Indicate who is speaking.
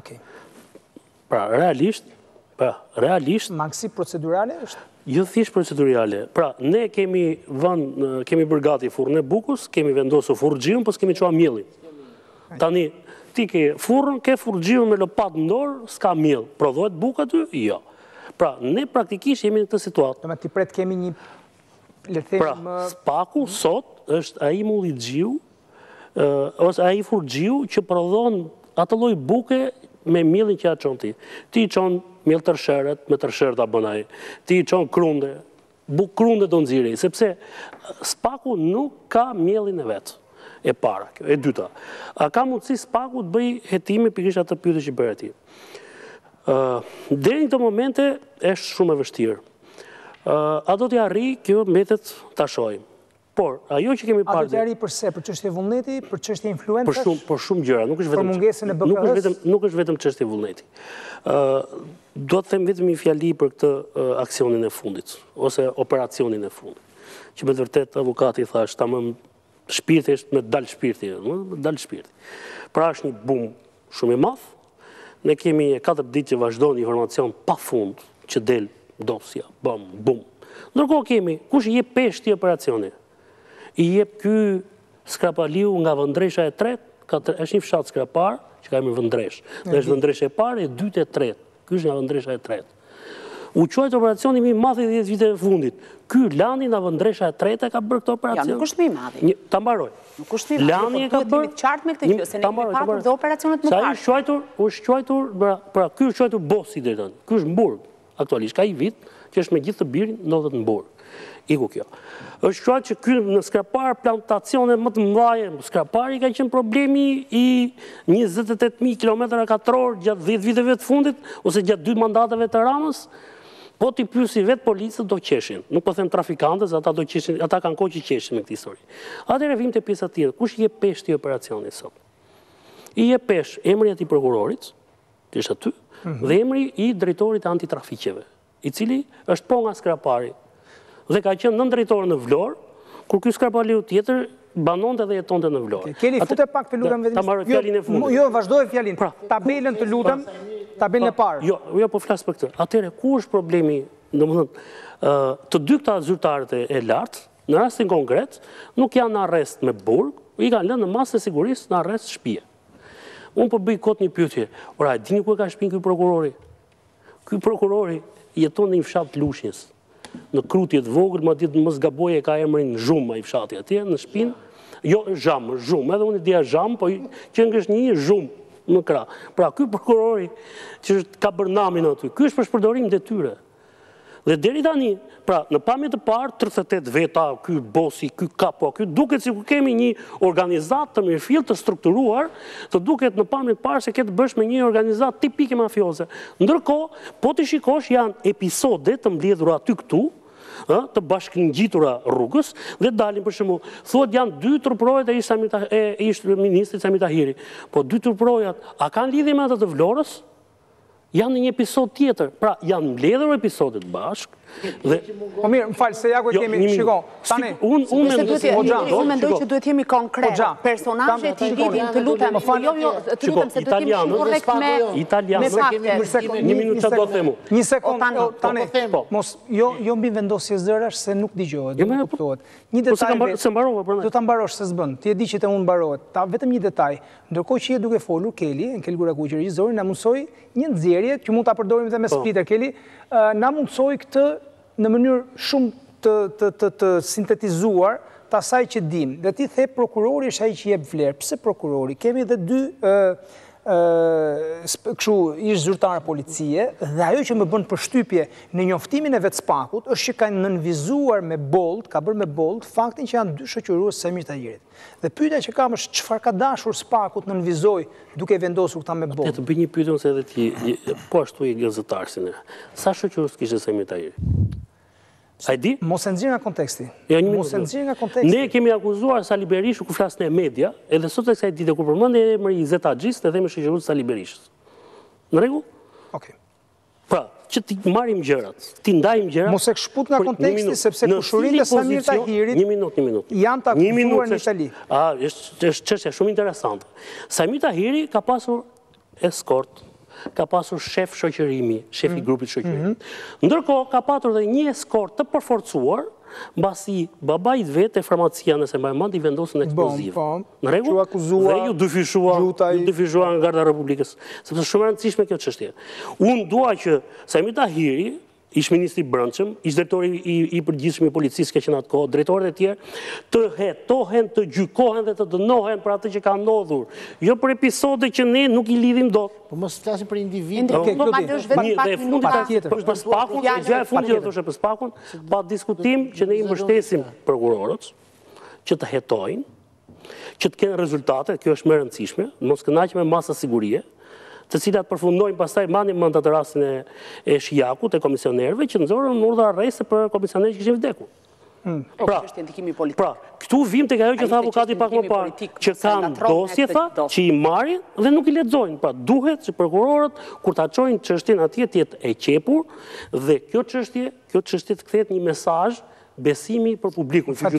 Speaker 1: Pra, realisht...
Speaker 2: Mangësi procedurale është?
Speaker 1: Jo thjesht procedurale. Pra, ne kemi bërgati furrën e bukës, kemi vendosur furrëgjiun, po s'kemi çuar mielin. Tani, ti ke furrën, ke furrëgjiun me lopat në dorë, s'ka miell. Prodhohet bukë aty? Jo. Pra, ne praktikisht jemi në këtë situatë.
Speaker 2: Do me ti pret kemi një...
Speaker 1: Pra, spaku sot është ai mullixhiu, ose ai furrëgjiu që prodhon atë lloj buke me mielin që ja çon ti. Ti çon miell tërsheret, me tërsheret ta bën ai. Ti çon krunde, bukë krunde do nxirrej, sepse spaku nuk ka mielin e vet. E para, kjo, e dyta. A ka mundësi spaku të bëj hetime pikërisht atë pyetje që bëre ti. Deri në këto momente është shumë e vështirë. A do t'i arri, kjo mbetet ta shohim. Por, ajo që kemi parë...
Speaker 2: A do t'i arri përse? Për çështje vullneti, për çështje influencash?
Speaker 1: Për shumë gjëra,
Speaker 2: për mungesën e BK-s?
Speaker 1: Nuk është vetëm çështje vullneti. Do të them vetëm një fjali për këtë aksionin e fundit, ose operacionin e fundit. Që me të vërtet avukati thash, tamam shpirti është me dal shpirti, Pra është një bum shumë i madh. Ne kemi 4 ditë që vazhdon informacion pa fund që del dosja, bum. Ndërkohë kemi, kush i jep peshë këtij operacioni? I jep ky Skrapaliu nga Vëndresha e tretë, është një fshat Skrapar, që ka emrin Vëndresh. Dhe është Vëndresha e parë, e dytë e tretë. Ky është nga Vëndresha e tretë. U quajt operacioni më i madh i 10 viteve të fundit. Ky Lani nga Vëndresha e tretë ka bërë këtë operacion.
Speaker 3: Ja, nuk është më i madh.
Speaker 1: Ta mbaroj.
Speaker 3: Nuk është më i madh.
Speaker 1: Lani e ka bërë.
Speaker 3: Duhet të qartë me këtë gjë, se ne kemi pasur dhe operacionet më parë.
Speaker 1: Sa është quajtur, pra ky është quajtur bossi deri tani. Ky është në Burg aktualisht, ka një vit që është me gjithë të birin ndodhet në Burg. Iku kjo. Është quajtur që ky në Skrapar plantacione më të mëdha, Skrapari ka qenë problemi i 28.000 km2 gjatë 10 viteve të fundit ose gjatë 2 mandateve të Ramës. Po t'i pyesi vetë policët do qeshin. Nuk po them trafikantës, ata do qeshin, ata kanë kohë që qeshin me këtë histori. Atëherë vim te pjesa tjetër. Kush i jep peshë këtij operacioni sot? I jep peshë emri i atij prokurorit, që është aty, dhe emri i drejtorit të antitrafiqeve, i cili është po nga Skrapari. Dhe ka qenë nën drejtor në Vlorë, kur ky Skrapaliu tjetër banonte dhe jetonte në Vlorë.
Speaker 2: Keni fute pak të lutem vetëm.
Speaker 1: Ta marrë fjalin e fundit.
Speaker 2: Jo, vazhdoj fjalin. Tabelën të lutem, tabelën e parë.
Speaker 1: Jo, po flas për këtë. Atëherë ku është problemi? Domethënë, të dy këta zyrtarët e lartë, në rastin konkret, nuk janë në arrest me Burg, i kanë lënë në masë të sigurisë në arrest shtëpie. Unë po bëj kot një pyetje. Ora, e dini ku ka shtëpinë ky prokurori? Ky prokurori jeton në një fshat të Lushnjës. Në Krutje të vogël, madje mos gaboje ka emrin Zhum ai fshati atje në shtëpinë. Jo, Zham, edhe unë dia Zham, po që është një Zhum në krah. Pra ky prokurori që ka bërë namin aty, ky është për shpërdorim detyre. Dhe deri tani, pra në pamje të parë 38 veta, ky bosi, ky kapo, ky duket sikur kemi një organizat të mirëfill të strukturuar, të duket në pamje të parë se ke të bësh me një organizat tipike mafioze. Ndërkohë, po ti shikosh janë episode të mbledhura aty këtu, të bashkëngjitura rrugës dhe dalin për shembull, thuhet janë 2 turprojat e ish ministrit Sami Tahiri. Po 2 turprojat, a kanë lidhje me ata të Vlorës? Janë në një episod tjetër. Pra, janë mbledhur episodet bashkë.
Speaker 2: Po mirë, më falë, se ja ku kemi, shiko, tani.
Speaker 3: Unë mendoj që duhet jemi konkret. Personazhet i lidhin, të lutem, të lutem se duhet jemi shumë korrekt me fakte.
Speaker 1: Një minutë çfarë do të themu?
Speaker 2: Një sekondë, tani. Mos, jo mbi vendosje zërash se nuk dëgjohet, nuk kuptohet. Një detaj.
Speaker 1: Se mbarova prandaj.
Speaker 2: Do ta mbarosh se s'bën. Ti e di që te unë mbarohet. Vetëm një detaj. Ndërkohë që je duke folur, Keli, Kel Gurakuqi, regjizori, na mundsoi një nxjerrje që mund ta përdorim edhe me splitter, Keli, na mundsoi këtë në mënyrë shumë të sintetizuar të asaj që dim. Dhe ti the prokurori është ai që jep vlerë. Pse prokurori? Kemi edhe 2 kështu ish zyrtar policie dhe ajo që më bën përshtypje në njoftimin e vet Spakut është që kanë nënvizuar me bold, ka bërë me bold faktin që janë 2 shoqërues Samir Tahirit. Dhe pyetja që kam është çfarë ka dashur Spakut nënvizoj duke vendosur këta me bold.
Speaker 1: Të bëj një pyetje ose edhe ti po ashtu i gazetarsin. Sa shoqërues kishte Samir Tahiri? A di?
Speaker 2: Mos e nxjerr nga konteksti.
Speaker 1: Mos e nxjerr nga konteksti. Ne kemi akuzuar Sali Berishën kur flasën e media, edhe sot e kësaj dite kur përmendë emri i Zet Axhis, edhe me shoqërues Sali Berishës. Në rregull?
Speaker 2: Okej.
Speaker 1: Pra, që ti marrim gjërat, ti ndajmë gjërat.
Speaker 2: Mos e shput nga konteksti sepse kushurinë e Samir Tahirit.
Speaker 1: Një minutë.
Speaker 2: Janë të akuzuar në Itali.
Speaker 1: Është çështje shumë interesante. Samir Tahiri ka pasur eskort, ka pasur shef shoqërimi, shefi grupit shoqërimi. Ndërkohë, ka patur dhe një eskort të përforcuar, mbasi babait vetë e farmacia nëse më mend I vendosën eksploziv. Në rregull? Dhe ju dyfishuan nga Garda e Republikës, sepse shumë e rëndësishme kjo çështje. Unë dua që Sami Tahiri, ish ministri I brendshëm, ish drejtori I përgjithshëm I policisë ka qenë atë kohë, drejtorët e tjerë, të hetohen, të gjykohen dhe të dënohen për atë që ka ndodhur. Jo për episode që ne nuk I lidhim dot.
Speaker 4: Po mos flasim për individ.
Speaker 1: Për Spakun, gjëja e fundit do thoshë për Spakun, pa diskutim që ne I mbështesim prokurorët që të hetojnë, që të kenë rezultate, kjo është më e rëndësishme, mos kënaqem me masa sigurie, të cilat përfundojnë pastaj mani mend atë rastin e Shijakut, e komisionerëve që nxorën urdhër arresti për komisionerë që kishin vdekur. Pra, këtu vim tek ajo që tha avokati pak më parë, që kanë dosje tha, që I marrin dhe nuk I lexojnë. Pra, duhet që prokurorët kur ta çojnë çështjen atje të jetë e qepur dhe kjo çështje të kthehet një mesazh besimi për publikun.